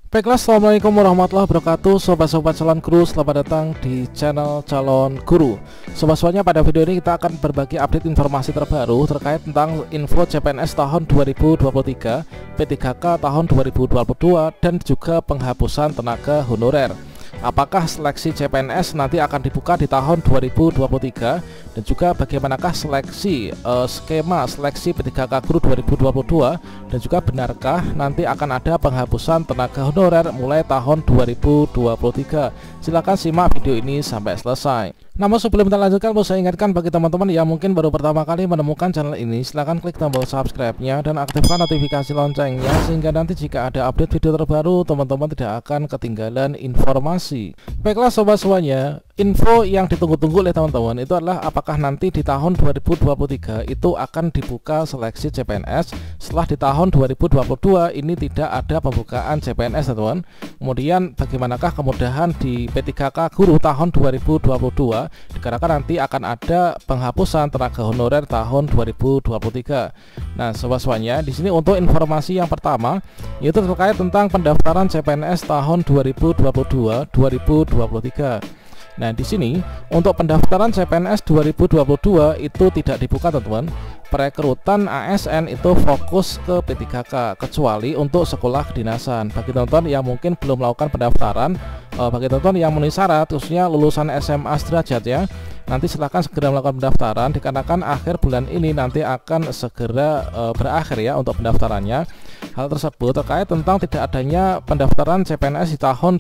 Baiklah, assalamualaikum warahmatullahi wabarakatuh. Sobat-sobat calon guru, selamat datang di channel calon guru. Sobat-sobatnya, pada video ini kita akan berbagi update informasi terbaru terkait tentang info CPNS tahun 2023, P3K tahun 2022, dan juga penghapusan tenaga honorer. Apakah seleksi CPNS nanti akan dibuka di tahun 2023, dan juga bagaimanakah seleksi skema seleksi P3K Guru 2022, dan juga benarkah nanti akan ada penghapusan tenaga honorer mulai tahun 2023. Silahkan simak video ini sampai selesai. Namun sebelum kita lanjutkan, perlu saya ingatkan bagi teman-teman yang mungkin baru pertama kali menemukan channel ini, silahkan klik tombol subscribe-nya dan aktifkan notifikasi loncengnya, sehingga nanti jika ada update video terbaru, teman-teman tidak akan ketinggalan informasi. Baiklah sobat semuanya, info yang ditunggu-tunggu oleh teman-teman itu adalah apakah nanti di tahun 2023 itu akan dibuka seleksi CPNS, setelah di tahun 2022 ini tidak ada pembukaan CPNS, teman-teman. Kemudian bagaimanakah kemudahan di P3K Guru tahun 2022, dikarenakan nanti akan ada penghapusan tenaga honorer tahun 2023. Nah, sobat-sobatnya, di sini untuk informasi yang pertama yaitu terkait tentang pendaftaran CPNS tahun 2022-2023. Nah, di sini untuk pendaftaran CPNS 2022 itu tidak dibuka, teman-teman. Perekrutan ASN itu fokus ke P3K, kecuali untuk sekolah kedinasan. Bagi teman-teman yang mungkin belum melakukan pendaftaran, bagi teman-teman yang memenuhi syarat, khususnya lulusan SMA sederajat ya, nanti silahkan segera melakukan pendaftaran, dikarenakan akhir bulan ini nanti akan segera berakhir ya untuk pendaftarannya. Hal tersebut terkait tentang tidak adanya pendaftaran CPNS di tahun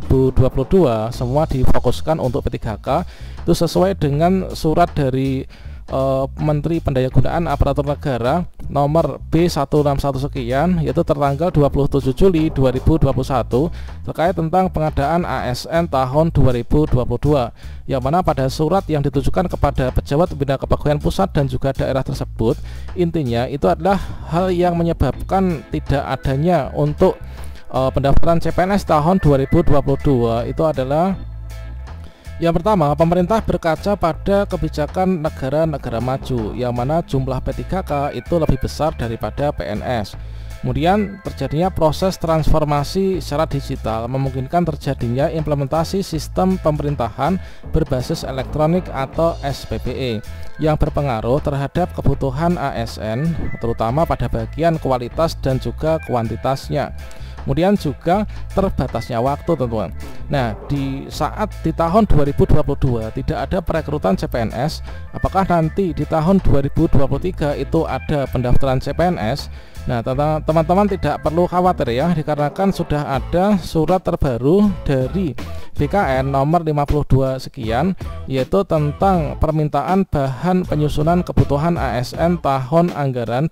2022, semua difokuskan untuk P3K. Itu sesuai dengan surat dari Menteri Pendayagunaan Aparatur Negara nomor B161 sekian, yaitu tertanggal 27 Juli 2021 terkait tentang pengadaan ASN tahun 2022, yang mana pada surat yang ditujukan kepada pejabat pembina kepegawaian pusat dan juga daerah tersebut, intinya itu adalah hal yang menyebabkan tidak adanya untuk pendaftaran CPNS tahun 2022 itu adalah yang pertama, pemerintah berkaca pada kebijakan negara-negara maju, yang mana jumlah P3K itu lebih besar daripada PNS. Kemudian terjadinya proses transformasi secara digital, memungkinkan terjadinya implementasi sistem pemerintahan berbasis elektronik atau SPBE yang berpengaruh terhadap kebutuhan ASN, terutama pada bagian kualitas dan juga kuantitasnya. Kemudian juga terbatasnya waktu, teman-teman. Nah, di saat di tahun 2022 tidak ada perekrutan CPNS, apakah nanti di tahun 2023 itu ada pendaftaran CPNS? Nah, teman-teman tidak perlu khawatir ya, dikarenakan sudah ada surat terbaru dari BKN nomor 52 sekian, yaitu tentang permintaan bahan penyusunan kebutuhan ASN tahun anggaran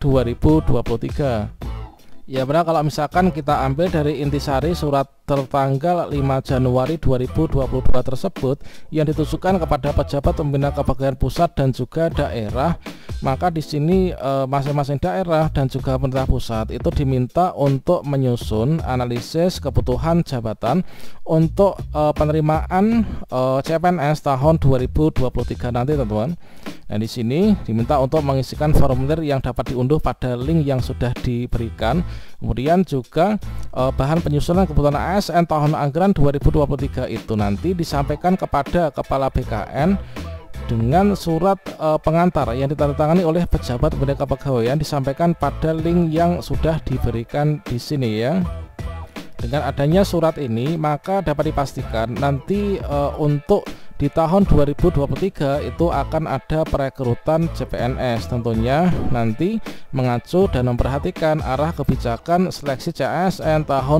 2023. Ya benar, kalau misalkan kita ambil dari intisari surat tertanggal 5 Januari 2022 tersebut yang ditujukan kepada pejabat pembina kepegawaian pusat dan juga daerah, maka di sini masing-masing daerah dan juga pemerintah pusat itu diminta untuk menyusun analisis kebutuhan jabatan untuk penerimaan CPNS tahun 2023 nanti, teman-teman. Nah, di sini diminta untuk mengisikan formulir yang dapat diunduh pada link yang sudah diberikan. Kemudian juga bahan penyusunan kebutuhan ASN tahun anggaran 2023 itu nanti disampaikan kepada Kepala BKN dengan surat pengantar yang ditandatangani oleh pejabat pembina kepegawaian, disampaikan pada link yang sudah diberikan di sini ya. Dengan adanya surat ini, maka dapat dipastikan nanti untuk di tahun 2023 itu akan ada perekrutan CPNS, tentunya nanti mengacu dan memperhatikan arah kebijakan seleksi CASN tahun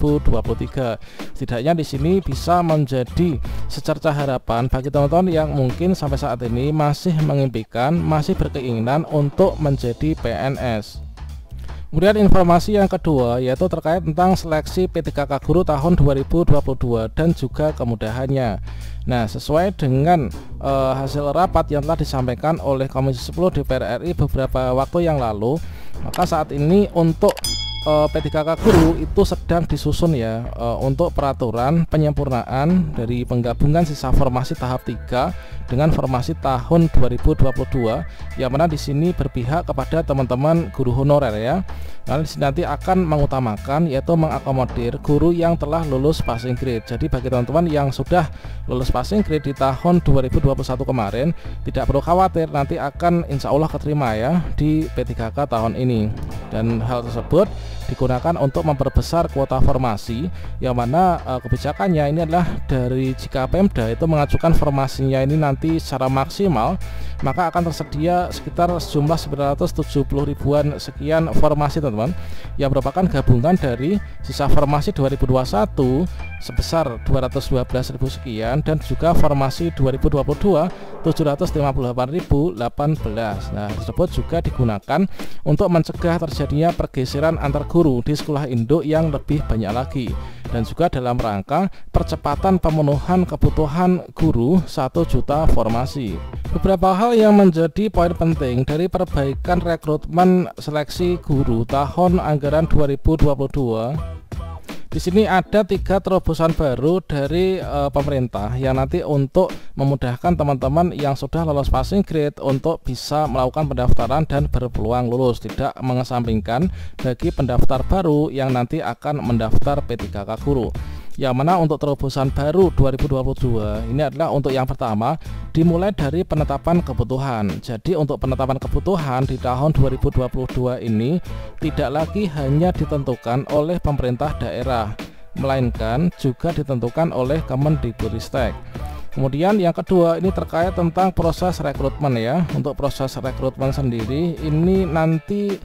2023. Setidaknya di sini bisa menjadi secerca harapan bagi teman-teman yang mungkin sampai saat ini masih mengimpikan, masih berkeinginan untuk menjadi PNS. Kemudian informasi yang kedua yaitu terkait tentang seleksi P3K Guru tahun 2022 dan juga kemudahannya. Nah, sesuai dengan hasil rapat yang telah disampaikan oleh Komisi 10 DPR RI beberapa waktu yang lalu, maka saat ini untuk P3K Guru itu sedang disusun ya untuk peraturan penyempurnaan dari penggabungan sisa formasi tahap 3 dengan formasi tahun 2022, yang mana di sini berpihak kepada teman-teman guru honorer ya. Nah, di sini nanti akan mengutamakan yaitu mengakomodir guru yang telah lulus passing grade. Jadi bagi teman-teman yang sudah lulus passing grade di tahun 2021 kemarin, tidak perlu khawatir, nanti akan insya Allah keterima ya di P3K tahun ini. Dan hal tersebut digunakan untuk memperbesar kuota formasi, yang mana kebijakannya ini adalah dari jika Pemda itu mengajukan formasinya ini nanti secara maksimal, maka akan tersedia sekitar sejumlah 970 ribuan sekian formasi teman-teman, yang merupakan gabungan dari sisa formasi 2021 sebesar 212.000 sekian dan juga formasi 2022 758.018. Nah, tersebut juga digunakan untuk mencegah terjadinya pergeseran antar guru di sekolah induk yang lebih banyak lagi, dan juga dalam rangka percepatan pemenuhan kebutuhan guru 1 juta formasi. Beberapa hal yang menjadi poin penting dari perbaikan rekrutmen seleksi guru tahun anggaran 2022. Di sini ada 3 terobosan baru dari pemerintah yang nanti untuk memudahkan teman-teman yang sudah lolos passing grade untuk bisa melakukan pendaftaran dan berpeluang lulus, tidak mengesampingkan bagi pendaftar baru yang nanti akan mendaftar P3K Guru. Yang mana untuk terobosan baru 2022 ini adalah untuk yang pertama dimulai dari penetapan kebutuhan. Jadi untuk penetapan kebutuhan di tahun 2022 ini tidak lagi hanya ditentukan oleh pemerintah daerah, melainkan juga ditentukan oleh Kemendikbudristek. Kemudian yang kedua ini terkait tentang proses rekrutmen ya. Untuk proses rekrutmen sendiri ini nanti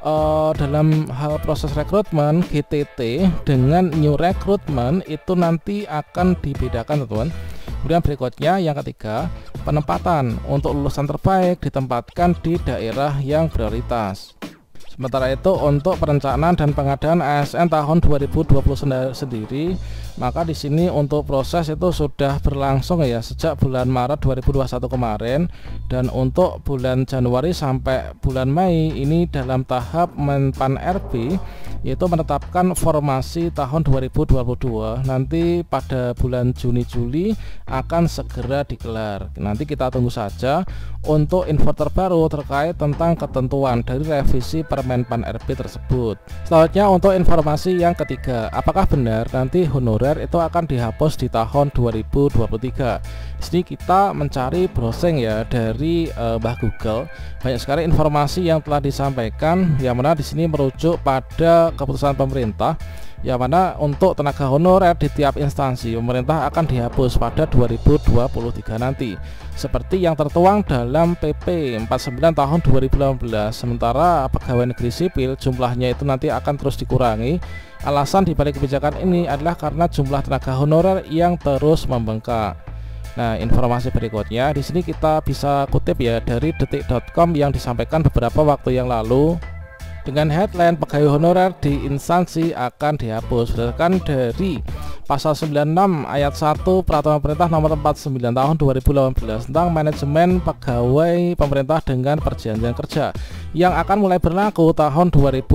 dalam hal proses rekrutmen GTT dengan new rekrutmen itu nanti akan dibedakan teman-teman. Kemudian berikutnya yang ketiga, penempatan untuk lulusan terbaik ditempatkan di daerah yang prioritas. Sementara itu untuk perencanaan dan pengadaan ASN tahun 2020 sendiri, maka di sini untuk proses itu sudah berlangsung ya sejak bulan Maret 2021 kemarin, dan untuk bulan Januari sampai bulan Mei ini dalam tahap Menpan RB yaitu menetapkan formasi tahun 2022. Nanti pada bulan Juni-Juli akan segera digelar. Nanti kita tunggu saja untuk info terbaru terkait tentang ketentuan dari revisi Permenpan RB tersebut. Selanjutnya untuk informasi yang ketiga, apakah benar nanti honorer itu akan dihapus di tahun 2023? Di sini kita mencari browsing ya dari Mbah Google. Banyak sekali informasi yang telah disampaikan, yang mana di sini merujuk pada keputusan pemerintah, yang mana untuk tenaga honorer di tiap instansi pemerintah akan dihapus pada 2023 nanti, seperti yang tertuang dalam PP 49 tahun 2018. Sementara pegawai negeri sipil jumlahnya itu nanti akan terus dikurangi. Alasan dibalik kebijakan ini adalah karena jumlah tenaga honorer yang terus membengkak. Nah, informasi berikutnya di sini kita bisa kutip ya dari detik.com yang disampaikan beberapa waktu yang lalu dengan headline pegawai honorer di instansi akan dihapus berdasarkan dari pasal 96 ayat 1 Peraturan Pemerintah nomor 49 tahun 2018 tentang manajemen pegawai pemerintah dengan perjanjian kerja yang akan mulai berlaku tahun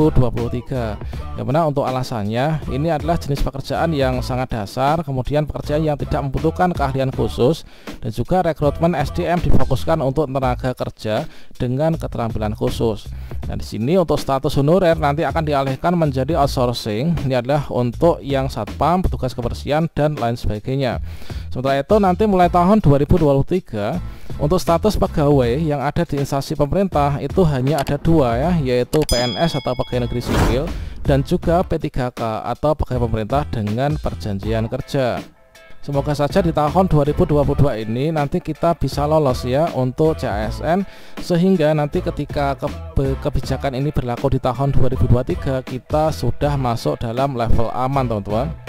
2023. Yang mana untuk alasannya ini adalah jenis pekerjaan yang sangat dasar, kemudian pekerjaan yang tidak membutuhkan keahlian khusus, dan juga rekrutmen SDM difokuskan untuk tenaga kerja dengan keterampilan khusus. Nah, di sini untuk status honorer nanti akan dialihkan menjadi outsourcing. Ini adalah untuk yang satpam, petugas kebersihan dan lain sebagainya. Sementara itu nanti mulai tahun 2023 untuk status pegawai yang ada di instansi pemerintah itu hanya ada 2 ya, yaitu PNS atau pegawai negeri sipil dan juga P3K atau pegawai pemerintah dengan perjanjian kerja. Semoga saja di tahun 2022 ini nanti kita bisa lolos ya untuk CASN, sehingga nanti ketika kebijakan ini berlaku di tahun 2023 kita sudah masuk dalam level aman teman-teman.